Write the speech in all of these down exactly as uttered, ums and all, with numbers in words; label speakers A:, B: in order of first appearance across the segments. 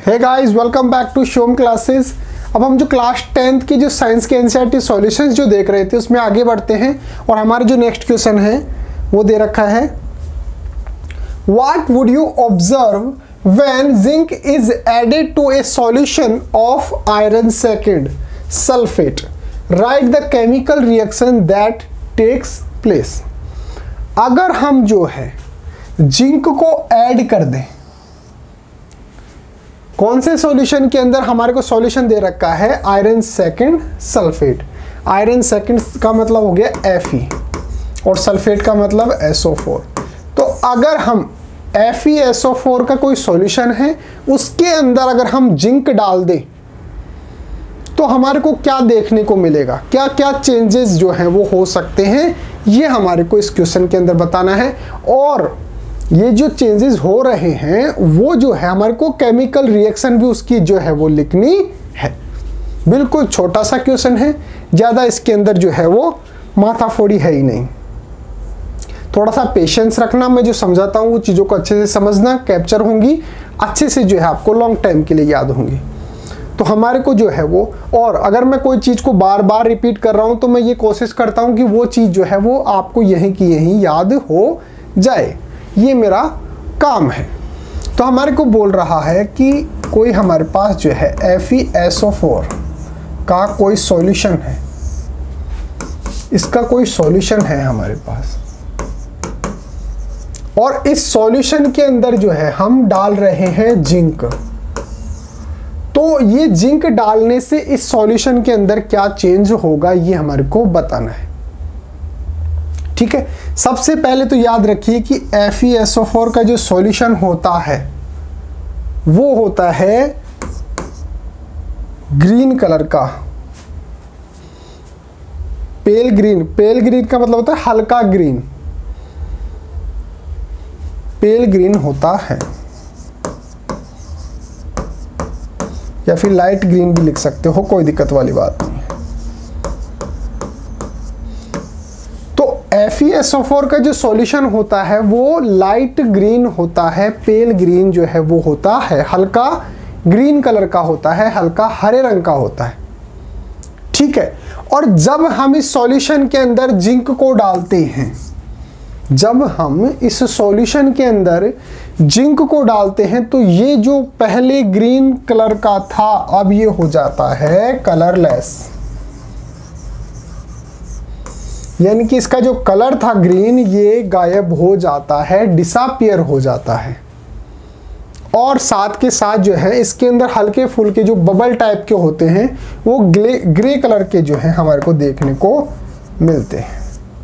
A: Hey guys, welcome back to Shom classes. अब हम जो क्लास टेंथ की जो साइंस के एनसीईआरटी सॉल्यूशंस जो देख रहे थे उसमें आगे बढ़ते हैं और हमारा जो नेक्स्ट क्वेश्चन है वो दे रखा है, what would you observe when zinc is added to a solution of iron second sulphate, right the chemical reaction that takes place. अगर हम जो है जिंक को ऐड कर दें, कौन से सॉल्यूशन के अंदर हमारे को सॉल्यूशन दे रखा है iron second sulphate. Iron second का मतलब हो गया एफ ई और सल्फेट का मतलब एस ओ फोर। तो अगर हम F E S O four का कोई सॉल्यूशन है उसके अंदर अगर हम जिंक डाल दें तो हमारे को क्या देखने को मिलेगा, क्या क्या चेंजेस जो हैं वो हो सकते हैं, ये हमारे को इस क्वेश्चन के अंदर बताना है। और ये जो चेंजेस हो रहे हैं वो जो है हमारे को केमिकल रिएक्शन भी उसकी जो है वो लिखनी है। बिल्कुल छोटा सा क्वेश्चन है, ज़्यादा इसके अंदर जो है वो माथाफोड़ी है ही नहीं। थोड़ा सा पेशेंस रखना, मैं जो समझाता हूँ वो चीज़ों को अच्छे से समझना, कैप्चर होंगी अच्छे से, जो है आपको लॉन्ग टाइम के लिए याद होंगी। तो हमारे को जो है वो, और अगर मैं कोई चीज़ को बार बार रिपीट कर रहा हूँ तो मैं ये कोशिश करता हूँ कि वो चीज़ जो है वो आपको यहीं की यहीं याद हो जाए, ये मेरा काम है। तो हमारे को बोल रहा है कि कोई हमारे पास जो है F E S O four का कोई सॉल्यूशन है, इसका कोई सॉल्यूशन है हमारे पास, और इस सॉल्यूशन के अंदर जो है हम डाल रहे हैं जिंक। तो ये जिंक डालने से इस सॉल्यूशन के अंदर क्या चेंज होगा ये हमारे को बताना है। ठीक है, सबसे पहले तो याद रखिए कि F E S O four का जो सॉल्यूशन होता है वो होता है ग्रीन कलर का, पेल ग्रीन। पेल ग्रीन का मतलब होता है हल्का ग्रीन, पेल ग्रीन होता है, या फिर लाइट ग्रीन भी लिख सकते हो, कोई दिक्कत वाली बात नहीं। F E S O four का जो सॉल्यूशन होता है वो लाइट ग्रीन होता है, पेल ग्रीन जो है वो होता है हल्का ग्रीन कलर का होता है, हल्का हरे रंग का होता है। ठीक है, और जब हम इस सॉल्यूशन के अंदर जिंक को डालते हैं, जब हम इस सॉल्यूशन के अंदर जिंक को डालते हैं तो ये जो पहले ग्रीन कलर का था अब ये हो जाता है कलरलेस, यानी कि इसका जो कलर था ग्रीन ये गायब हो जाता है, डिसअपियर हो जाता है। और साथ के साथ जो है इसके अंदर हल्के फुल्के जो बबल टाइप के होते हैं वो ग्रे ग्रे कलर के जो है हमारे को देखने को मिलते हैं।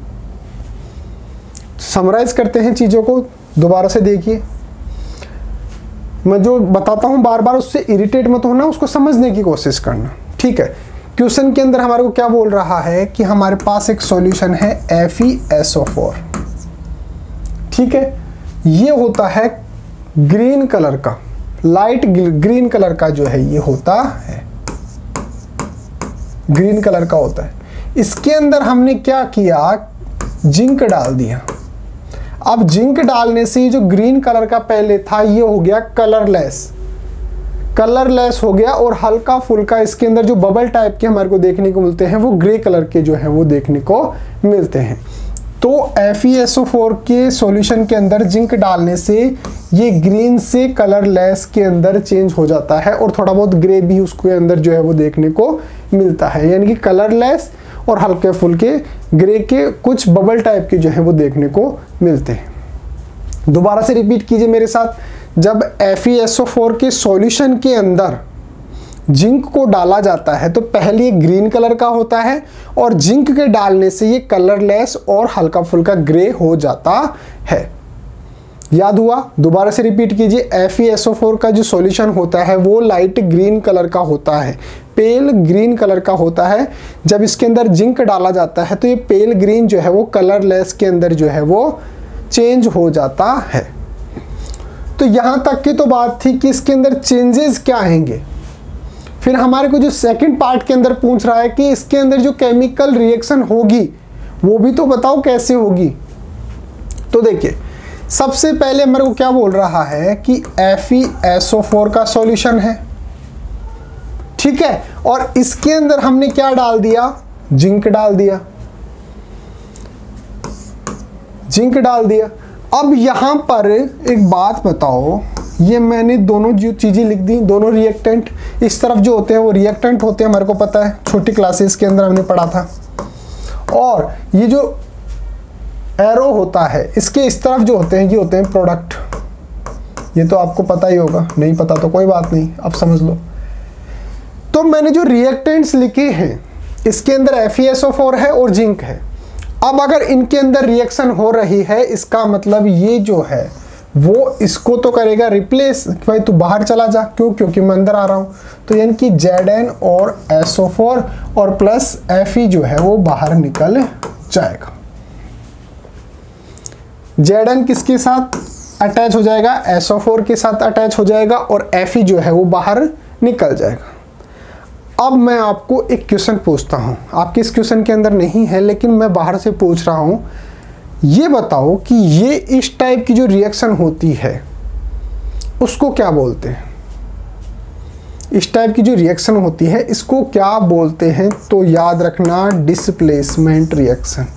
A: समराइज करते हैं चीज़ों को, दोबारा से देखिए। मैं जो बताता हूँ बार बार उससे इरिटेट मत होना, उसको समझने की कोशिश करना। ठीक है, क्वेश्चन के अंदर हमारे को क्या बोल रहा है कि हमारे पास एक सॉल्यूशन है F E S O four. ठीक है, ये होता है ग्रीन कलर का, लाइट ग्रीन कलर का जो है ये होता है, ग्रीन कलर का होता है। इसके अंदर हमने क्या किया, जिंक डाल दिया। अब जिंक डालने से ये जो ग्रीन कलर का पहले था ये हो गया कलरलेस, कलरलेस हो गया, और हल्का फुल्का इसके अंदर जो बबल टाइप के हमारे को देखने को मिलते हैं वो ग्रे कलर के जो है वो देखने को मिलते हैं। तो F E S O four के सॉल्यूशन के अंदर जिंक डालने से ये ग्रीन से कलरलेस के अंदर चेंज हो जाता है, और थोड़ा बहुत ग्रे भी उसके अंदर जो है वो देखने को मिलता है, यानी कि कलरलेस और हल्के फुल्के ग्रे के कुछ बबल टाइप के जो है वो देखने को मिलते हैं। दोबारा से रिपीट कीजिए मेरे साथ। जब F E S O four के सॉल्यूशन के अंदर जिंक को डाला जाता है तो पहले ये ग्रीन कलर का होता है, और जिंक के डालने से ये कलरलेस और हल्का फुल्का ग्रे हो जाता है। याद हुआ? दोबारा से रिपीट कीजिए। F E S O four का जो सॉल्यूशन होता है वो लाइट ग्रीन कलर का होता है, पेल ग्रीन कलर का होता है। जब इसके अंदर जिंक डाला जाता है तो ये पेल ग्रीन जो है वो कलरलेस के अंदर जो है वो चेंज हो जाता है। तो यहाँ तक की तो बात थी कि इसके अंदर चेंजेस क्या आएंगे। फिर हमारे को जो सेकंड पार्ट के अंदर पूछ रहा है कि इसके अंदर जो केमिकल रिएक्शन होगी वो भी तो बताओ कैसे होगी। तो देखिए, सबसे पहले मेरे को क्या बोल रहा है कि F E S O four का सॉल्यूशन है, ठीक है, और इसके अंदर हमने क्या डाल दिया, जिंक डाल दिया, जिंक डाल दिया। अब यहां पर एक बात बताओ, ये मैंने दोनों जो चीजें लिख दी, दोनों रिएक्टेंट, इस तरफ जो होते हैं वो रिएक्टेंट होते हैं, हमारे को पता है, छोटी क्लासेस के अंदर हमने पढ़ा था। और ये जो एरो होता है इसके इस तरफ जो होते हैं ये होते हैं प्रोडक्ट, ये तो आपको पता ही होगा, नहीं पता तो कोई बात नहीं, अब समझ लो। तो मैंने जो रिएक्टेंट्स लिखे हैं इसके अंदर F E S O four है और जिंक है। अब अगर इनके अंदर रिएक्शन हो रही है, इसका मतलब ये जो है वो इसको तो करेगा रिप्लेस, भाई तू बाहर चला जा, क्यों, क्योंकि मैं अंदर आ रहा हूँ। तो यानी कि जेड एन और एस ओ फोर और प्लस एफ ई जो है वो बाहर निकल जाएगा। जेड एन किसके साथ अटैच हो जाएगा, एस ओ फोर के साथ अटैच हो जाएगा, और एफ ई जो है वो बाहर निकल जाएगा। अब मैं आपको एक क्वेश्चन पूछता हूँ, आपके इस क्वेश्चन के अंदर नहीं है लेकिन मैं बाहर से पूछ रहा हूँ, ये बताओ कि ये इस टाइप की जो रिएक्शन होती है उसको क्या बोलते हैं, इस टाइप की जो रिएक्शन होती है इसको क्या बोलते हैं? तो याद रखना, डिस्प्लेसमेंट रिएक्शन,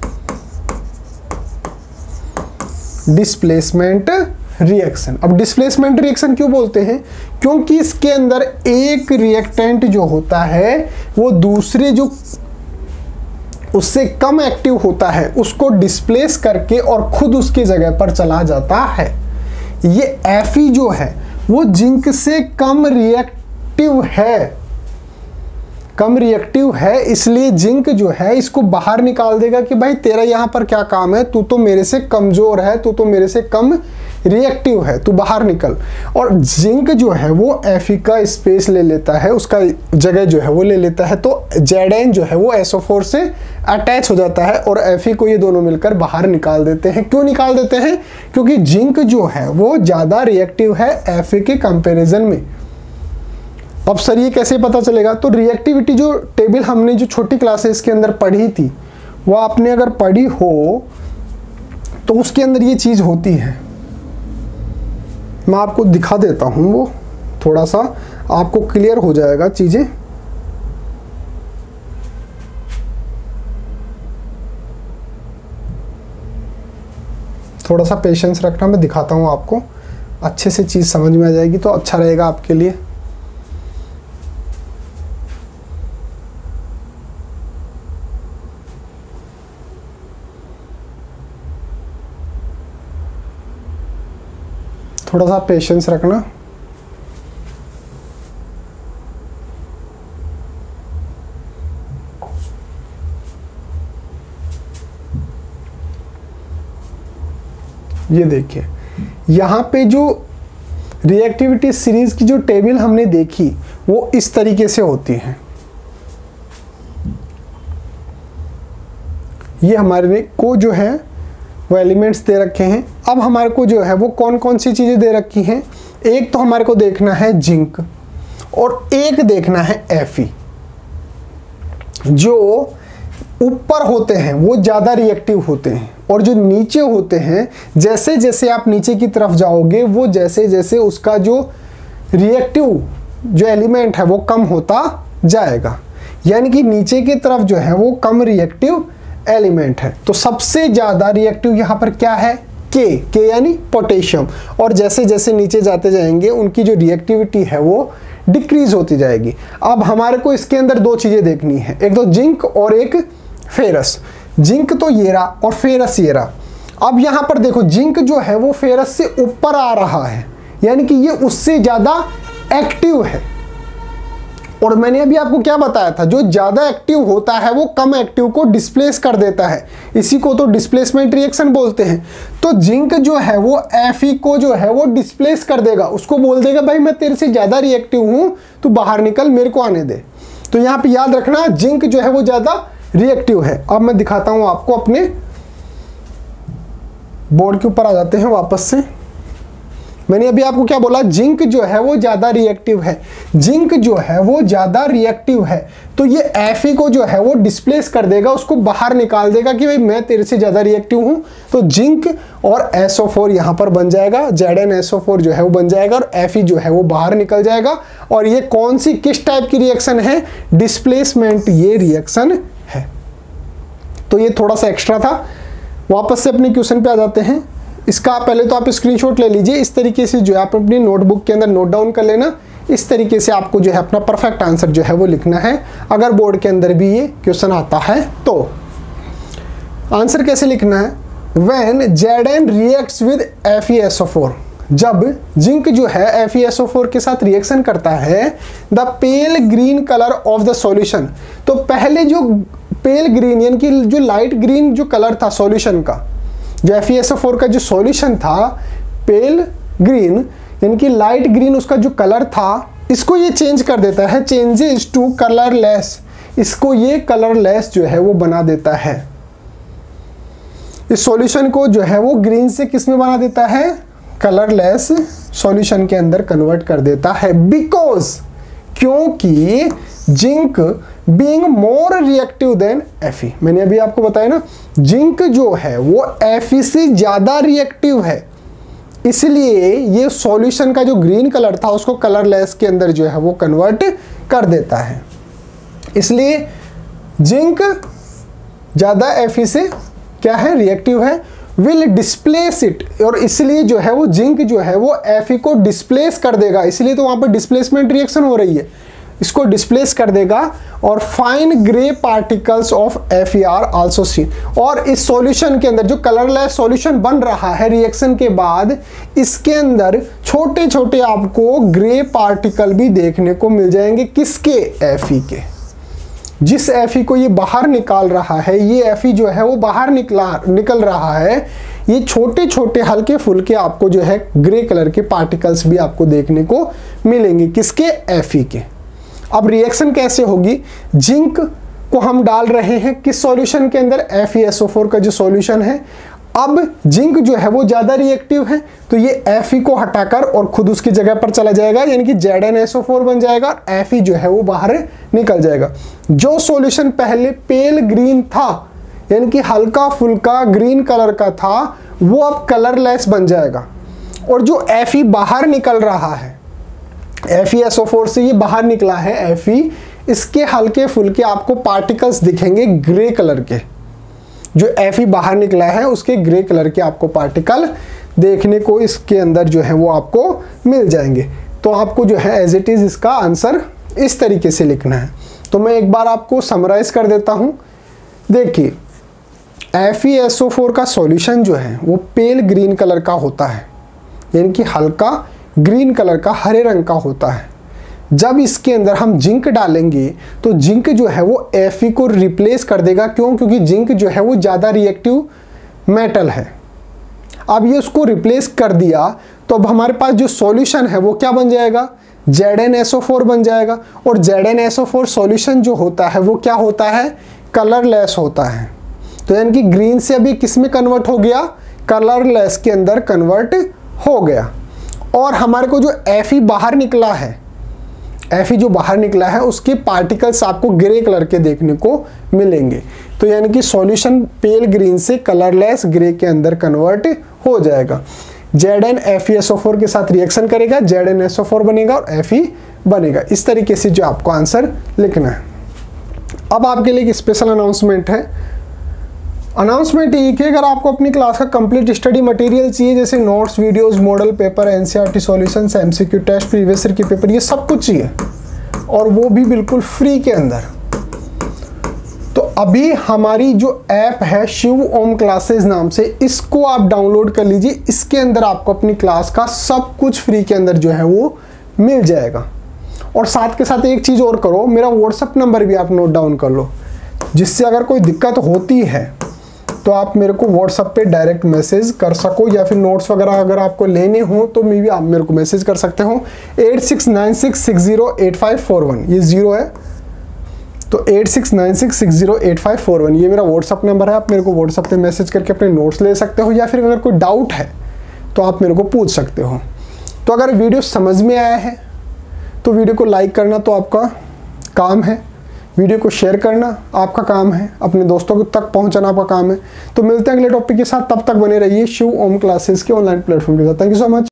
A: डिस्प्लेसमेंट रिएक्शन। अब डिस्प्लेसमेंट रिएक्शन क्यों बोलते हैं? क्योंकि इसके अंदर एक रिएक्टेंट जो होता है वो दूसरे जो उससे कम एक्टिव होता है उसको डिस्प्लेस करके और खुद उसकी जगह पर चला जाता है। ये एफ ई जो है वो जिंक से कम रिएक्टिव है, कम रिएक्टिव है, इसलिए जिंक जो है इसको बाहर निकाल देगा कि भाई तेरा यहाँ पर क्या काम है, तू तो मेरे से कमजोर है, तू तो मेरे से कम रिएक्टिव है, तू बाहर निकल। और जिंक जो है वो एफ ई का स्पेस ले लेता है, उसका जगह जो है वो ले लेता है। तो जेड एन जो है वो एस ओ फोर से अटैच हो जाता है और एफ ई को ये दोनों मिलकर बाहर निकाल देते हैं। क्यों निकाल देते हैं? क्योंकि जिंक जो है वो ज़्यादा रिएक्टिव है एफ ई के कंपेरिजन में। अब सर ये कैसे पता चलेगा? तो रिएक्टिविटी जो टेबल हमने जो छोटी क्लासेस के अंदर पढ़ी थी वो आपने अगर पढ़ी हो तो उसके अंदर ये चीज़ होती है, मैं आपको दिखा देता हूँ, वो थोड़ा सा आपको क्लियर हो जाएगा चीज़ें। थोड़ा सा पेशेंस रखना, मैं दिखाता हूँ आपको, अच्छे से चीज़ समझ में आ जाएगी तो अच्छा रहेगा आपके लिए। थोड़ा सा पेशेंस रखना। ये देखिए यहाँ पे जो रिएक्टिविटी सीरीज की जो टेबल हमने देखी वो इस तरीके से होती है। ये हमारे को जो है वो एलिमेंट्स दे रखे हैं। अब हमारे को जो है वो कौन कौन सी चीज़ें दे रखी हैं? एक तो हमारे को देखना है जिंक और एक देखना है एफ ई। जो ऊपर होते हैं वो ज़्यादा रिएक्टिव होते हैं और जो नीचे होते हैं, जैसे जैसे आप नीचे की तरफ जाओगे वो जैसे जैसे उसका जो रिएक्टिव जो एलिमेंट है वो कम होता जाएगा। यानी कि नीचे की तरफ जो है वो कम रिएक्टिव एलिमेंट है। तो सबसे ज़्यादा रिएक्टिव यहाँ पर क्या है? के, के यानी पोटेशियम। और जैसे जैसे नीचे जाते जाएंगे उनकी जो रिएक्टिविटी है वो डिक्रीज होती जाएगी। अब हमारे को इसके अंदर दो चीज़ें देखनी है, एक तो जिंक और एक फेरस। जिंक तो ये रहा और फेरस ये रहा। अब यहाँ पर देखो जिंक जो है वो फेरस से ऊपर आ रहा है, यानी कि ये उससे ज़्यादा एक्टिव है। और मैंने अभी आपको क्या बताया था, जो ज़्यादा एक्टिव होता है वो कम एक्टिव को डिस्प्लेस कर देता है, इसी को तो डिस्प्लेसमेंट रिएक्शन बोलते हैं। तो जिंक जो है वो एफ ई को जो है वो डिस्प्लेस कर देगा, उसको बोल देगा भाई मैं तेरे से ज़्यादा रिएक्टिव हूँ, तू बाहर निकल, मेरे को आने दे। तो यहाँ पे याद रखना जिंक जो है वो ज़्यादा रिएक्टिव है। अब मैं दिखाता हूँ आपको, अपने बोर्ड के ऊपर आ जाते हैं वापस से। मैंने अभी आपको क्या बोला, जिंक जो है वो ज़्यादा रिएक्टिव है, जिंक जो है वो ज़्यादा रिएक्टिव है, तो ये Fe को जो है वो डिस्प्लेस कर देगा, उसको बाहर निकाल देगा कि भाई मैं तेरे से ज़्यादा रिएक्टिव हूँ। तो जिंक और एस ओ फोर यहाँ पर बन जाएगा, Z N S O four जो है वो बन जाएगा और Fe जो है वो बाहर निकल जाएगा। और ये कौन सी किस टाइप की रिएक्शन है, डिस्प्लेसमेंट ये रिएक्शन है। तो ये थोड़ा सा एक्स्ट्रा था। वापस से अपने क्वेश्चन पे आ जाते हैं। इसका पहले तो आप स्क्रीनशॉट ले लीजिए, इस तरीके से जो है आप अपनी नोटबुक के अंदर नोट डाउन कर लेना। इस तरीके से आपको जो है अपना परफेक्ट आंसर जो है वो लिखना है, अगर बोर्ड के अंदर भी ये क्वेश्चन आता है तो। आंसर कैसे लिखना है, when Z N reacts with F E S O four, जब जिंक जो है F E S O four के साथ रिएक्शन करता है, the pale green colour of the solution, तो पहले जो पेल ग्रीन यानी कि जो लाइट ग्रीन जो कलर था सॉल्यूशन का, जो F E S O four का जो सॉल्यूशन था पेल ग्रीन यानी कि लाइट ग्रीन उसका जो कलर था, इसको ये चेंज कर देता है, चेंजेस टू कलरलेस, इसको ये कलरलेस जो है वो बना देता है। इस सॉल्यूशन को जो है वो ग्रीन से किस में बना देता है, कलरलेस सॉल्यूशन के अंदर कन्वर्ट कर देता है। बिकॉज, क्योंकि zinc being more reactive than Fe, मैंने अभी आपको बताया ना, जिंक जो है वो Fe से ज्यादा रिएक्टिव है, इसलिए ये सॉल्यूशन का जो ग्रीन कलर था उसको कलरलेस के अंदर जो है वो कन्वर्ट कर देता है। इसलिए जिंक ज्यादा Fe से क्या है, रिएक्टिव है, विल डिस्प्लेस इट, और इसलिए जो है वो जिंक जो है वो Fe को डिस्प्लेस कर देगा, इसलिए तो वहां पर डिस्प्लेसमेंट रिएक्शन हो रही है, इसको डिस्प्लेस कर देगा। और fine grey particles of F e are also seen, और इस सॉल्यूशन के अंदर जो कलरलेस सॉल्यूशन बन रहा है रिएक्शन के बाद, इसके अंदर छोटे छोटे आपको ग्रे पार्टिकल भी देखने को मिल जाएंगे, किसके, Fe के। जिस Fe को ये बाहर निकाल रहा है, ये Fe जो है वो बाहर निकला निकल रहा है, ये छोटे छोटे हल्के फुल्के आपको जो है ग्रे कलर के पार्टिकल्स भी आपको देखने को मिलेंगे, किसके, Fe के। अब रिएक्शन कैसे होगी, जिंक को हम डाल रहे हैं किस सॉल्यूशन के अंदर, F E S O four का जो सॉल्यूशन है। अब जिंक जो है वो ज्यादा रिएक्टिव है, तो ये Fe को हटाकर और खुद उसकी जगह पर चला जाएगा, यानी कि Z N S O four बन जाएगा और Fe जो है वो बाहर निकल जाएगा। जो सॉल्यूशन पहले पेल ग्रीन था यानी कि हल्का फुल्का ग्रीन कलर का था, वो अब कलरलेस बन जाएगा, और जो Fe बाहर निकल रहा है, F E S O four से ये बाहर निकला है Fe, इसके हल्के फुल्के आपको पार्टिकल्स दिखेंगे ग्रे कलर के, जो Fe बाहर निकला है उसके ग्रे कलर के आपको पार्टिकल देखने को इसके अंदर जो है वो आपको मिल जाएंगे। तो आपको जो है एज इट इज इसका आंसर इस तरीके से लिखना है। तो मैं एक बार आपको समराइज कर देता हूं। देखिए, F E S O four का सॉल्यूशन जो है वो पेल ग्रीन कलर का होता है, यानी कि हल्का ग्रीन कलर का, हरे रंग का होता है। जब इसके अंदर हम जिंक डालेंगे तो जिंक जो है वो Fe को रिप्लेस कर देगा, क्यों, क्योंकि जिंक जो है वो ज़्यादा रिएक्टिव मेटल है। अब ये उसको रिप्लेस कर दिया तो अब हमारे पास जो सॉल्यूशन है वो क्या बन जाएगा, Z N S O four बन जाएगा। और Z N S O four solution जो होता है वो क्या होता है, कलरलेस होता है। तो यानी कि ग्रीन से अभी किस में कन्वर्ट हो गया, कलरलेस के अंदर कन्वर्ट हो गया। और हमारे को जो Fe बाहर निकला है, Fe जो बाहर निकला है उसके पार्टिकल्स आपको ग्रे कलर के देखने को मिलेंगे। तो यानी कि सॉल्यूशन पेल ग्रीन से कलरलेस ग्रे के अंदर कन्वर्ट हो जाएगा। Z N F E S O four के साथ रिएक्शन करेगा, Z N S O four बनेगा और Fe बनेगा। इस तरीके से जो आपको आंसर लिखना है। अब आपके लिए एक स्पेशल अनाउंसमेंट है। अनाउंसमेंट ये कि अगर आपको अपनी क्लास का कंप्लीट स्टडी मटेरियल चाहिए, जैसे notes, videos, model paper, NCERT solutions, MCQ test, previous year के पेपर, ये सब कुछ चाहिए, और वो भी बिल्कुल फ्री के अंदर, तो अभी हमारी जो ऐप है शिव ओम क्लासेस नाम से, इसको आप डाउनलोड कर लीजिए। इसके अंदर आपको अपनी क्लास का सब कुछ फ्री के अंदर जो है वो मिल जाएगा। और साथ के साथ एक चीज़ और करो, मेरा व्हाट्सएप नंबर भी आप नोट डाउन कर लो, जिससे अगर कोई दिक्कत होती है तो आप मेरे को व्हाट्सएप पे डायरेक्ट मैसेज कर सको, या फिर नोट्स वगैरह अगर आपको लेने हो तो मे भी आप मेरे को मैसेज कर सकते हो। Eight six nine six six zero eight five four one, ये जीरो है, तो eight six nine six six zero eight five four one ये मेरा व्हाट्सएप नंबर है। आप मेरे को व्हाट्सएप पे मैसेज करके अपने नोट्स ले सकते हो, या फिर अगर कोई डाउट है तो आप मेरे को पूछ सकते हो। तो अगर वीडियो समझ में आया है तो वीडियो को लाइक करना तो आपका काम है, वीडियो को शेयर करना आपका काम है, अपने दोस्तों तक पहुंचाना आपका काम है। तो मिलते हैं अगले टॉपिक के साथ, तब तक बने रहिए शिव ओम क्लासेस के ऑनलाइन प्लेटफॉर्म के साथ। Thank you so much.